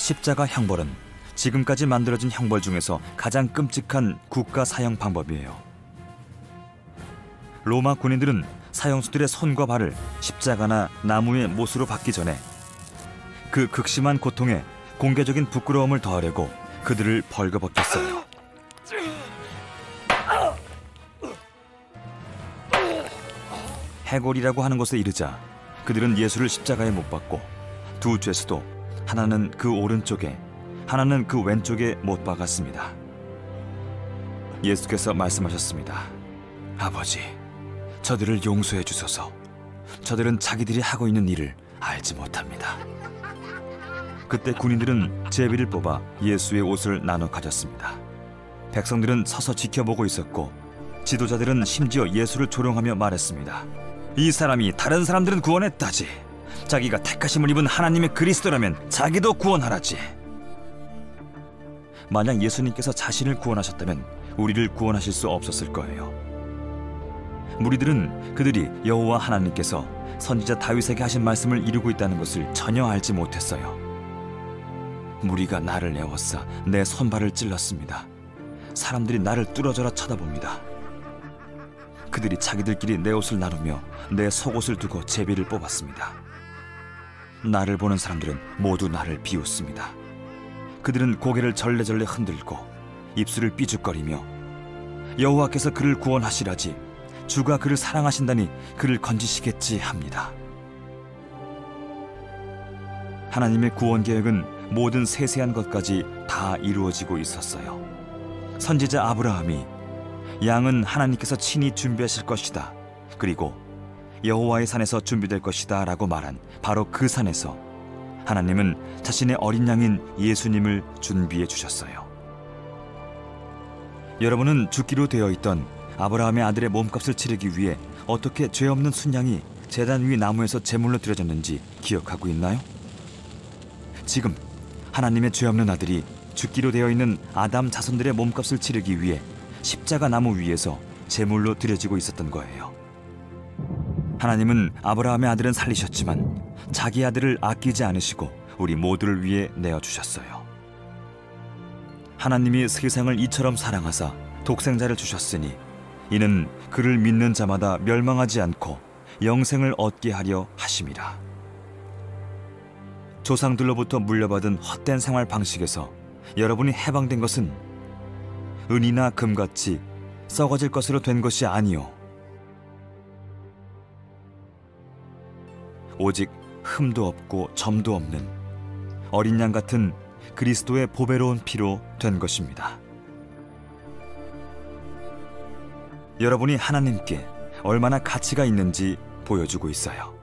십자가 형벌은 지금까지 만들어진 형벌 중에서 가장 끔찍한 국가 사형 방법이에요. 로마 군인들은 사형수들의 손과 발을 십자가나 나무의 못으로 박기 전에 그 극심한 고통에 공개적인 부끄러움을 더하려고 그들을 벌거벗겼어요. 해골이라고 하는 곳에 이르자 그들은 예수를 십자가에 못 박고 두 죄수도 하나는 그 오른쪽에 하나는 그 왼쪽에 못 박았습니다. 예수께서 말씀하셨습니다. 아버지, 저들을 용서해 주소서. 저들은 자기들이 하고 있는 일을 알지 못합니다. 그때 군인들은 제비를 뽑아 예수의 옷을 나눠 가졌습니다. 백성들은 서서 지켜보고 있었고 지도자들은 심지어 예수를 조롱하며 말했습니다. 이 사람이 다른 사람들은 구원했다지. 자기가 택하심을 입은 하나님의 그리스도라면 자기도 구원하라지. 만약 예수님께서 자신을 구원하셨다면 우리를 구원하실 수 없었을 거예요. 무리들은 그들이 여호와 하나님께서 선지자 다윗에게 하신 말씀을 이루고 있다는 것을 전혀 알지 못했어요. 무리가 나를 애워싸 내 손발을 찔렀습니다. 사람들이 나를 뚫어져라 쳐다봅니다. 그들이 자기들끼리 내 옷을 나누며 내 속옷을 두고 제비를 뽑았습니다. 나를 보는 사람들은 모두 나를 비웃습니다. 그들은 고개를 절레절레 흔들고 입술을 삐죽거리며 여호와께서 그를 구원하시라지, 주가 그를 사랑하신다니 그를 건지시겠지 합니다. 하나님의 구원 계획은 모든 세세한 것까지 다 이루어지고 있었어요. 선지자 아브라함이 양은 하나님께서 친히 준비하실 것이다, 그리고 여호와의 산에서 준비될 것이다 라고 말한 바로 그 산에서 하나님은 자신의 어린 양인 예수님을 준비해 주셨어요. 여러분은 죽기로 되어 있던 아브라함의 아들의 몸값을 치르기 위해 어떻게 죄 없는 순양이 제단 위 나무에서 제물로 드려졌는지 기억하고 있나요? 지금 하나님의 죄 없는 아들이 죽기로 되어 있는 아담 자손들의 몸값을 치르기 위해 십자가 나무 위에서 제물로 드려지고 있었던 거예요. 하나님은 아브라함의 아들은 살리셨지만 자기 아들을 아끼지 않으시고 우리 모두를 위해 내어주셨어요. 하나님이 세상을 이처럼 사랑하사 독생자를 주셨으니 이는 그를 믿는 자마다 멸망하지 않고 영생을 얻게 하려 하심이라. 조상들로부터 물려받은 헛된 생활 방식에서 여러분이 해방된 것은 은이나 금같이 썩어질 것으로 된 것이 아니요 오직 흠도 없고 점도 없는 어린 양 같은 그리스도의 보배로운 피로 된 것입니다. 여러분이 하나님께 얼마나 가치가 있는지 보여주고 있어요.